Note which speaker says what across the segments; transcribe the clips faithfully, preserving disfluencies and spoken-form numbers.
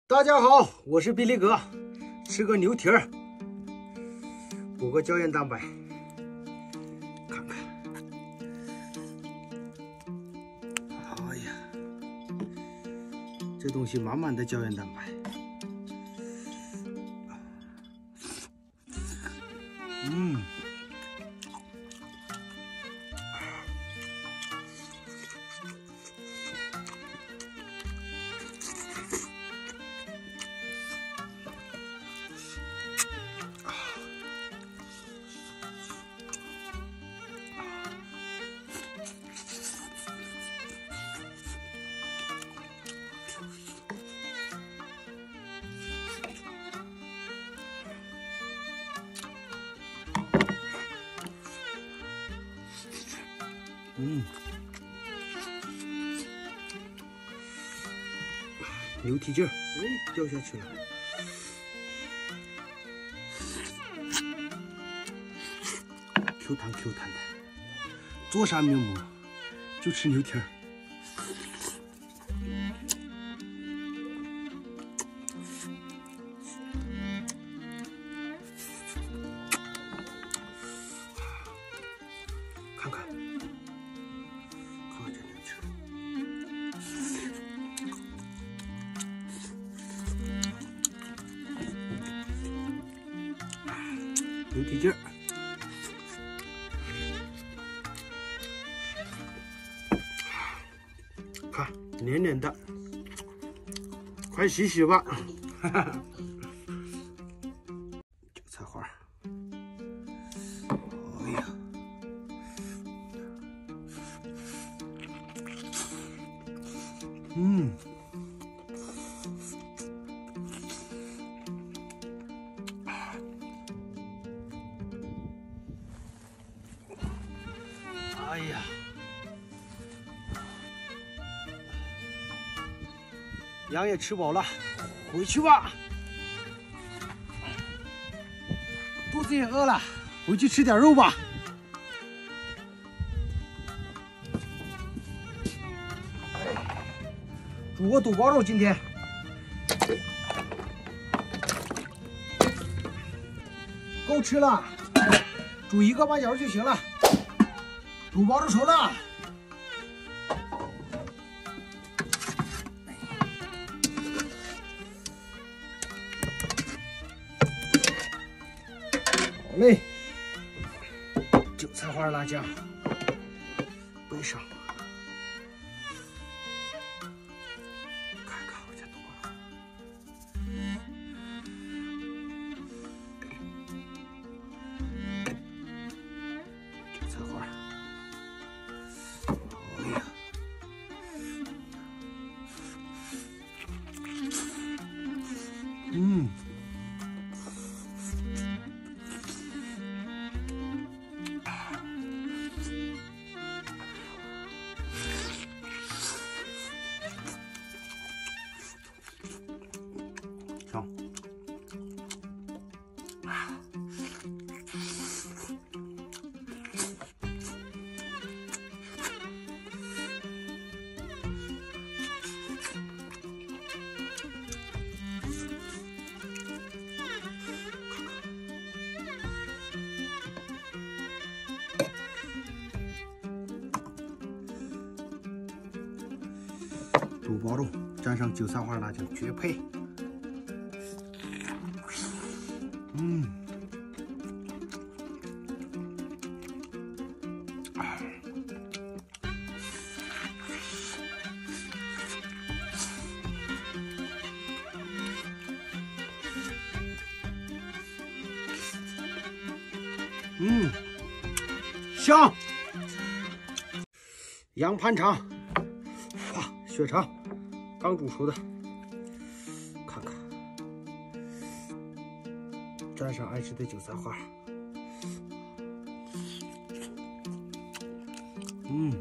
Speaker 1: 大家好，我是比利哥，吃个牛蹄儿，补个胶原蛋白，看看。哎呀，这东西满满的胶原蛋白。嗯。 嗯，牛蹄筋儿，哎，掉下去了。Q 弹 Q 弹的，做啥面膜就吃牛蹄儿。看看。 牛蹄筋儿，看黏黏的，快洗洗吧。哈哈，韭菜花，哎呀，嗯。 哎呀，羊也吃饱了，回去吧。肚子也饿了，回去吃点肉吧。煮个肚包肉，今天够吃了，煮一个半小时就行了。 肚包肉熟了，好嘞，韭菜花辣酱备上，看看我家肚包肉。 嗯，香。肚包肉蘸上韭菜花辣酱，绝配。嗯，嗯，香。羊盘肠，哇，血肠。 刚煮熟的，看看，蘸上爱吃的韭菜花，嗯，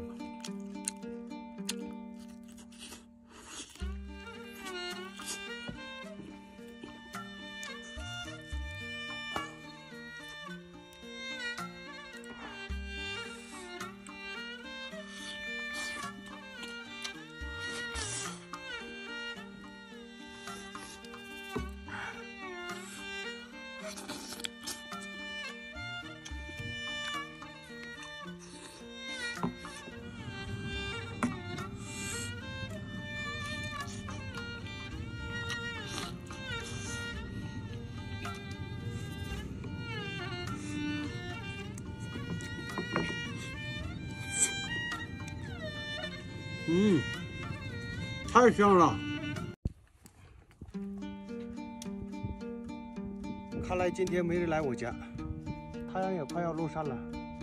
Speaker 1: 嗯，太香了。看来今天没人来我家，太阳也快要落山了。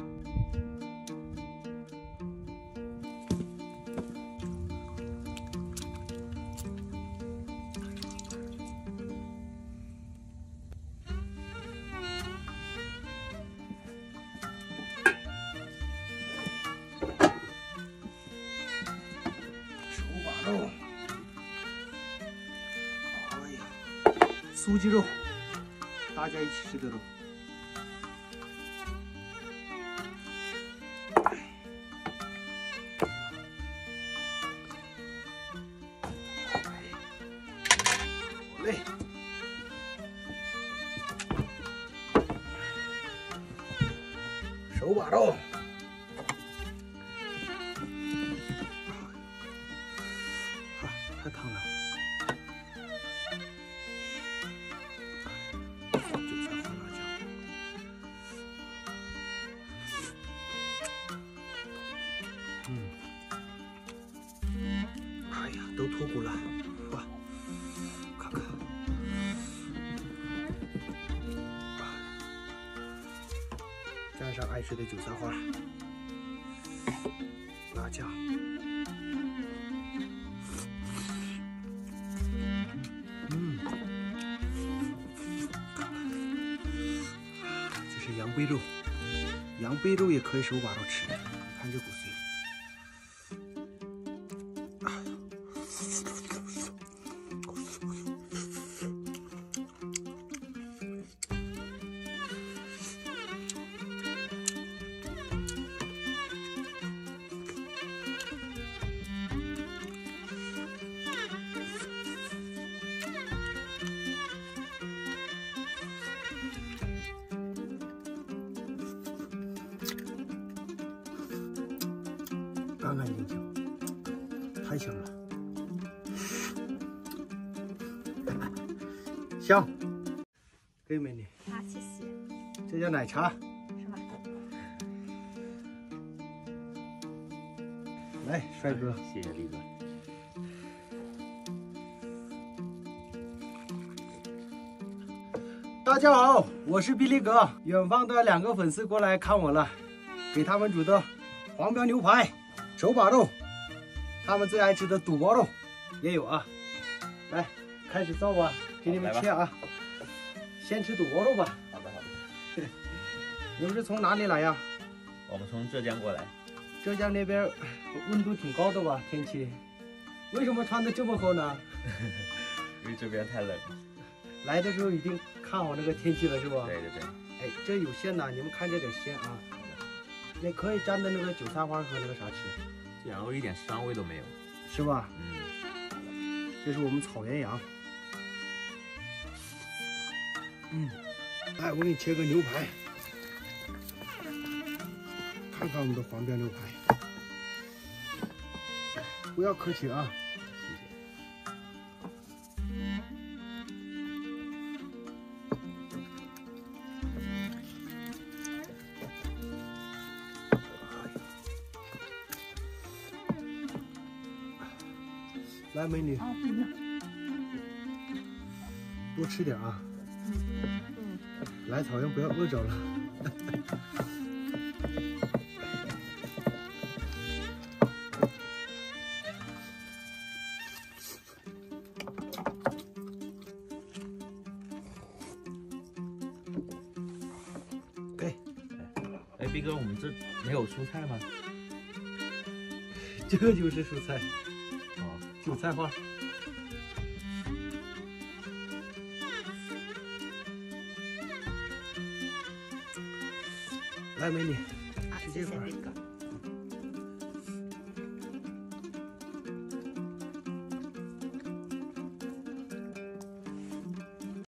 Speaker 1: 手把肉，哎呀，酥鸡肉。 大家一起吃的肉，好嘞，手把肉，啊，太烫了。 哎呀，都脱骨了，哇！看看，蘸上爱吃的韭菜花、辣酱，嗯，看看，这是羊背肉，羊背肉也可以手把肉吃，你看这骨髓。 干干净净，太香了，香，给美女。
Speaker 2: 啊，谢谢。
Speaker 1: 这叫奶茶，
Speaker 2: 是吧？
Speaker 1: 来，帅哥，
Speaker 3: 谢谢力哥。
Speaker 1: 大家好，我是比利哥。远方的两个粉丝过来看我了，给他们煮的黄标牛排。 手把肉，他们最爱吃的肚包肉也有啊。来，开始造吧，给你们切啊。先吃肚包肉吧。
Speaker 3: 好的好的。
Speaker 1: 你们是从哪里来呀？
Speaker 3: 我们从浙江过来。
Speaker 1: 浙江那边温度挺高的吧？天气？为什么穿的这么厚呢？
Speaker 3: 因为这边太冷了。
Speaker 1: 来的时候已经看好那个天气了，是吧？
Speaker 3: 对对对。
Speaker 1: 哎，这有鲜呐，你们看着点鲜啊。 那可以蘸的那个韭菜花和那个啥吃，
Speaker 3: 这羊肉一点膻味都没有，
Speaker 1: 是吧？
Speaker 3: 嗯，
Speaker 1: 这是我们草原羊。嗯，来，我给你切个牛排，看看我们的黄标牛排，不要客气啊。
Speaker 3: 谢谢。
Speaker 1: 来，美女，
Speaker 2: 啊，不一样。
Speaker 1: 多吃点啊。
Speaker 2: 嗯。
Speaker 1: 来草原不要饿着了。给。
Speaker 3: 哎，毕哥，我们这没有蔬菜吗？
Speaker 1: 这个就是蔬菜。
Speaker 3: 哦，
Speaker 1: 韭菜花，来，美女，
Speaker 2: 啊，谢谢力哥。